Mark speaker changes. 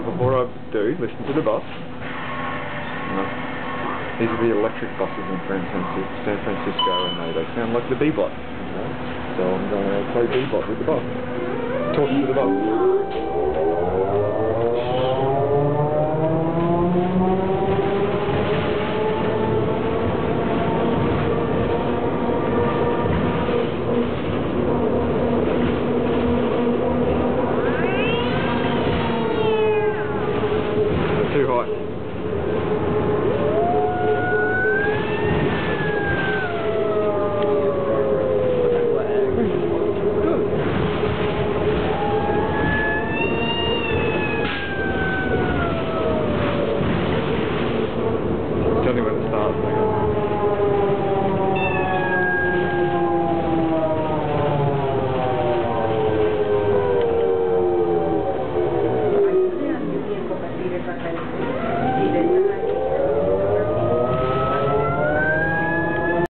Speaker 1: before I do, listen to the bus. These are the electric buses in San Francisco, and they sound like the Bebot. So I'm going to play Bebot with the bus. Talking to the bus.